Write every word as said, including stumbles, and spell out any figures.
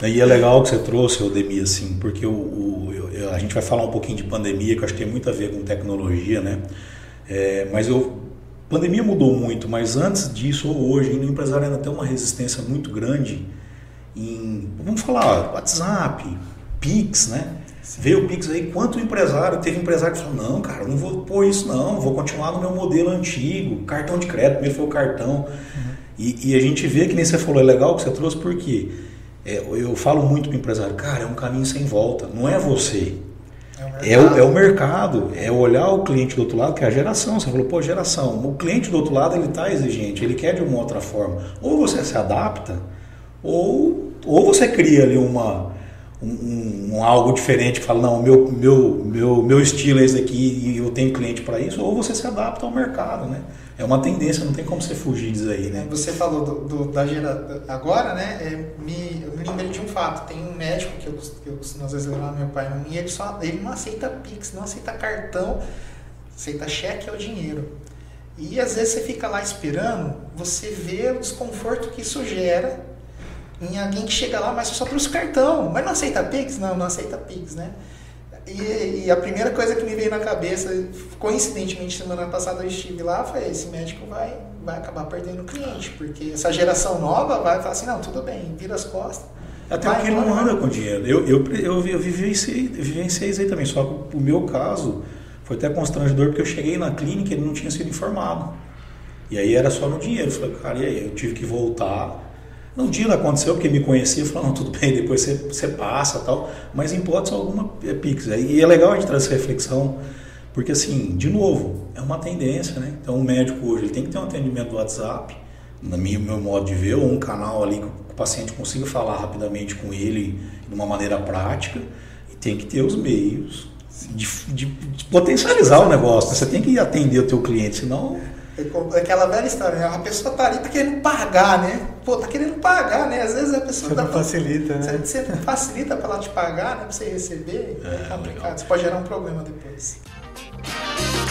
E é legal que você trouxe, Odemir, assim, porque o, o, eu, a gente vai falar um pouquinho de pandemia, que eu acho que tem muito a ver com tecnologia, né? É, mas eu, pandemia mudou muito, mas antes disso, ou hoje, ainda o empresário ainda tem uma resistência muito grande em, vamos falar, WhatsApp, Pix, né? Sim. Veio o Pix aí, quanto empresário, teve empresário que falou, não, cara, não vou pôr isso não, vou continuar no meu modelo antigo, cartão de crédito, primeiro foi o cartão. Uhum. E, e a gente vê que nem você falou, é legal que você trouxe, porque é, eu falo muito para o empresário, cara, é um caminho sem volta, não é você, é o, é o mercado, é olhar o cliente do outro lado, que é a geração. Você falou, pô, geração, o cliente do outro lado ele está exigente, ele quer de uma outra forma, ou você se adapta, ou, ou você cria ali uma... Um, um, algo diferente que fala, não, meu, meu, meu, meu estilo é esse aqui e eu tenho cliente para isso, ou você se adapta ao mercado, né? É uma tendência, não tem como você fugir disso aí, né? Você falou do, do, da gera... agora, né? É, me, eu me lembrei de um fato. Tem um médico que eu, que eu costumo às vezes levar meu pai e ele, só, ele não aceita Pix, não aceita cartão, aceita cheque ou dinheiro. E às vezes você fica lá esperando, você vê o desconforto que isso gera em alguém que chega lá, mas só trouxe cartão, mas não aceita Pix? Não, não aceita Pix, né? E, e a primeira coisa que me veio na cabeça, coincidentemente semana passada eu estive lá, foi esse médico vai, vai acabar perdendo o cliente, porque essa geração nova vai falar assim, não, tudo bem, vira as costas. Até porque ele não anda com dinheiro. Eu, eu, eu, eu vivenciei, vivenciei isso aí também, só que o meu caso foi até constrangedor, porque eu cheguei na clínica e ele não tinha sido informado. E aí era só no dinheiro. Eu falei, cara, e aí? Eu tive que voltar. No dia não aconteceu, porque me conhecia, falou, não, tudo bem, depois você, você passa e tal, mas em hipótese alguma é Pix. E é legal a gente trazer essa reflexão, porque assim, de novo, é uma tendência, né? Então o médico hoje ele tem que ter um atendimento do WhatsApp, no meu, meu modo de ver, ou um canal ali que o paciente consiga falar rapidamente com ele de uma maneira prática, e tem que ter os meios de, de, de potencializar o negócio, né? Você tem que atender o teu cliente, senão... Aquela velha história, né? A pessoa tá ali, tá querendo pagar, né? Pô, tá querendo pagar, né? Às vezes a pessoa... Você dá facilita, pra... né? Você facilita pra ela te pagar, né? Pra você receber, é, é complicado. Legal. Isso pode gerar um problema depois.